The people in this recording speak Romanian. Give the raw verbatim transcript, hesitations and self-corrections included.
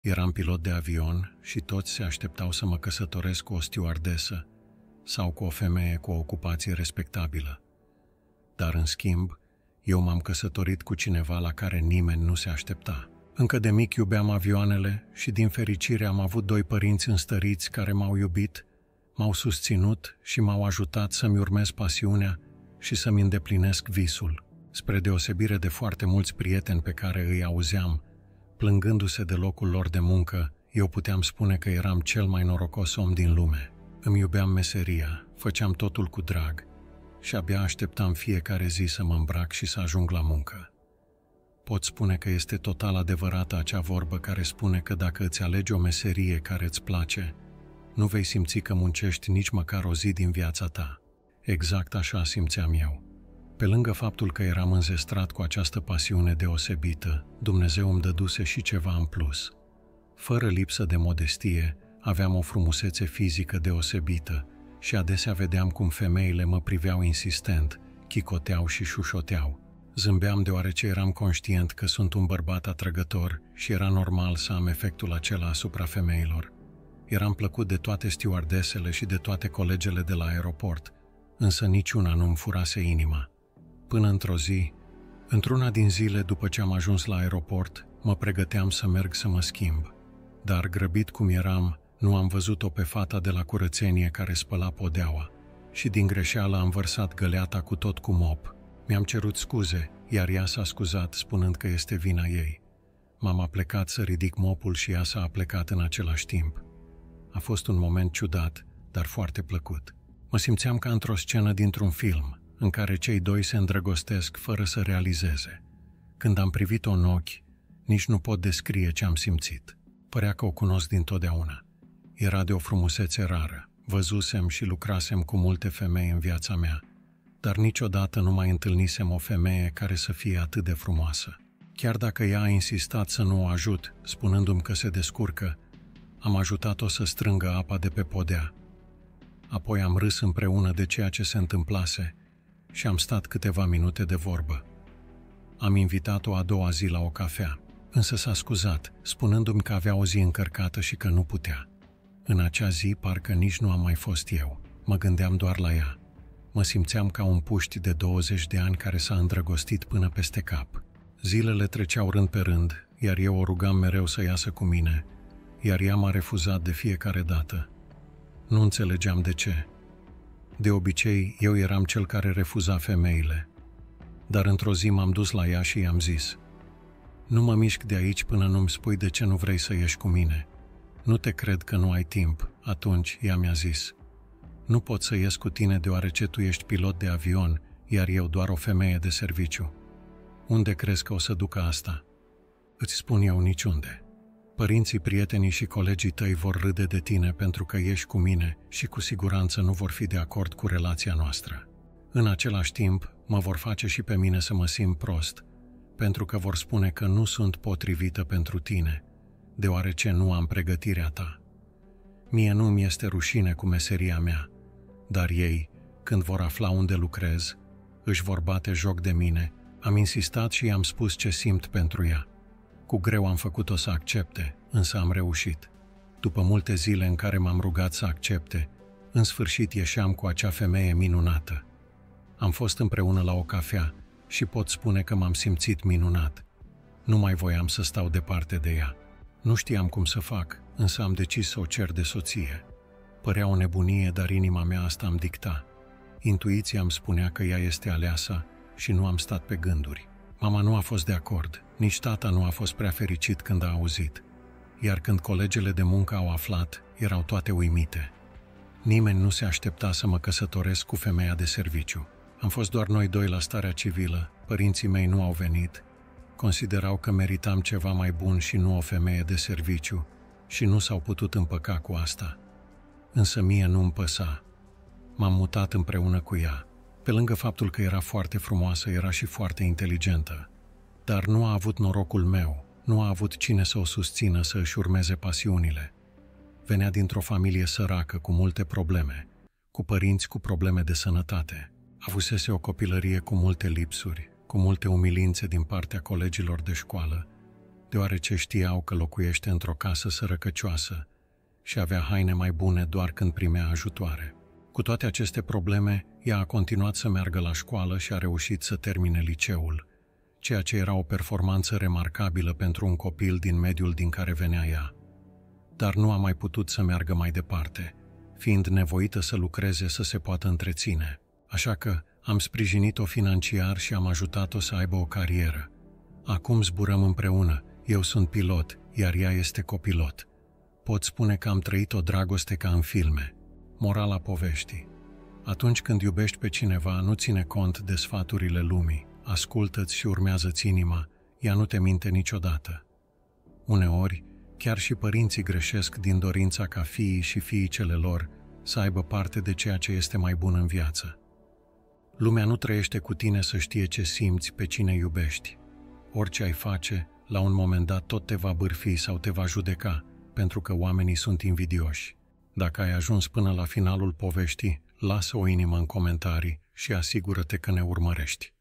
Eram pilot de avion și toți se așteptau să mă căsătoresc cu o stewardesă sau cu o femeie cu o ocupație respectabilă. Dar, în schimb, eu m-am căsătorit cu cineva la care nimeni nu se aștepta. Încă de mic iubeam avioanele și, din fericire, am avut doi părinți înstăriți care m-au iubit, m-au susținut și m-au ajutat să-mi urmez pasiunea și să-mi îndeplinesc visul. Spre deosebire de foarte mulți prieteni pe care îi auzeam, plângându-se de locul lor de muncă, eu puteam spune că eram cel mai norocos om din lume. Îmi iubeam meseria, făceam totul cu drag și abia așteptam fiecare zi să mă îmbrac și să ajung la muncă. Pot spune că este total adevărată acea vorbă care spune că dacă îți alegi o meserie care îți place, nu vei simți că muncești nici măcar o zi din viața ta. Exact așa simțeam eu. Pe lângă faptul că eram înzestrat cu această pasiune deosebită, Dumnezeu îmi dăduse și ceva în plus. Fără lipsă de modestie, aveam o frumusețe fizică deosebită și adesea vedeam cum femeile mă priveau insistent, chicoteau și șușoteau. Zâmbeam deoarece eram conștient că sunt un bărbat atrăgător și era normal să am efectul acela asupra femeilor. Eram plăcut de toate stewardesele și de toate colegele de la aeroport, însă niciuna nu-mi furase inima. Până într-o zi, într-una din zile după ce am ajuns la aeroport, mă pregăteam să merg să mă schimb. Dar, grăbit cum eram, nu am văzut-o pe fata de la curățenie care spăla podeaua și din greșeală am vărsat găleata cu tot cu mop. Mi-am cerut scuze, iar ea s-a scuzat spunând că este vina ei. M-am aplecat să ridic mopul și ea s-a aplecat în același timp. A fost un moment ciudat, dar foarte plăcut. Mă simțeam ca într-o scenă dintr-un film, în care cei doi se îndrăgostesc fără să realizeze. Când am privit-o în ochi, nici nu pot descrie ce am simțit. Părea că o cunosc dintotdeauna. Era de o frumusețe rară. Văzusem și lucrasem cu multe femei în viața mea, dar niciodată nu mai întâlnisem o femeie care să fie atât de frumoasă. Chiar dacă ea a insistat să nu o ajut, spunându-mi că se descurcă, am ajutat-o să strângă apa de pe podea. Apoi am râs împreună de ceea ce se întâmplase și am stat câteva minute de vorbă. Am invitat-o a doua zi la o cafea, însă s-a scuzat, spunându-mi că avea o zi încărcată și că nu putea. În acea zi, parcă nici nu am mai fost eu. Mă gândeam doar la ea. Mă simțeam ca un puști de douăzeci de ani care s-a îndrăgostit până peste cap. Zilele treceau rând pe rând, iar eu o rugam mereu să iasă cu mine, iar ea m-a refuzat de fiecare dată. Nu înțelegeam de ce. De obicei, eu eram cel care refuza femeile. Dar într-o zi m-am dus la ea și i-am zis: "Nu mă mișc de aici până nu-mi spui de ce nu vrei să ieși cu mine. Nu te cred că nu ai timp." Atunci ea mi-a zis: "Nu pot să ies cu tine deoarece tu ești pilot de avion, iar eu doar o femeie de serviciu. Unde crezi că o să ducă asta?" Îți spun eu, niciunde. Părinții, prietenii și colegii tăi vor râde de tine pentru că ești cu mine și cu siguranță nu vor fi de acord cu relația noastră. În același timp, mă vor face și pe mine să mă simt prost, pentru că vor spune că nu sunt potrivită pentru tine, deoarece nu am pregătirea ta. Mie nu mi este rușine cu meseria mea, dar ei, când vor afla unde lucrez, își vor bate joc de mine. Am insistat și i-am spus ce simt pentru ea. Cu greu am făcut-o să accepte, însă am reușit. După multe zile în care m-am rugat să accepte, în sfârșit ieșeam cu acea femeie minunată. Am fost împreună la o cafea și pot spune că m-am simțit minunat. Nu mai voiam să stau departe de ea. Nu știam cum să fac, însă am decis să o cer de soție. Părea o nebunie, dar inima mea asta îmi dicta. Intuiția îmi spunea că ea este aleasa și nu am stat pe gânduri. Mama nu a fost de acord, nici tata nu a fost prea fericit când a auzit. Iar când colegele de muncă au aflat, erau toate uimite. Nimeni nu se aștepta să mă căsătoresc cu femeia de serviciu. Am fost doar noi doi la starea civilă, părinții mei nu au venit. Considerau că meritam ceva mai bun și nu o femeie de serviciu și nu s-au putut împăca cu asta. Însă mie nu îmi păsa. M-am mutat împreună cu ea. Pe lângă faptul că era foarte frumoasă, era și foarte inteligentă. Dar nu a avut norocul meu, nu a avut cine să o susțină să își urmeze pasiunile. Venea dintr-o familie săracă cu multe probleme, cu părinți cu probleme de sănătate. Avusese o copilărie cu multe lipsuri, cu multe umilințe din partea colegilor de școală, deoarece știau că locuiește într-o casă sărăcăcioasă și avea haine mai bune doar când primea ajutoare. Cu toate aceste probleme, ea a continuat să meargă la școală și a reușit să termine liceul, ceea ce era o performanță remarcabilă pentru un copil din mediul din care venea ea. Dar nu a mai putut să meargă mai departe, fiind nevoită să lucreze să se poată întreține. Așa că am sprijinit-o financiar și am ajutat-o să aibă o carieră. Acum zburăm împreună, eu sunt pilot, iar ea este copilot. Pot spune că am trăit o dragoste ca în filme. Morala poveștii: atunci când iubești pe cineva, nu ține cont de sfaturile lumii, ascultă-ți și urmează-ți inima, ea nu te minte niciodată. Uneori, chiar și părinții greșesc din dorința ca fiii și fiicele lor să aibă parte de ceea ce este mai bun în viață. Lumea nu trăiește cu tine să știe ce simți, pe cine iubești. Orice ai face, la un moment dat tot te va bârfi sau te va judeca, pentru că oamenii sunt invidioși. Dacă ai ajuns până la finalul poveștii, lasă o inimă în comentarii și asigură-te că ne urmărești.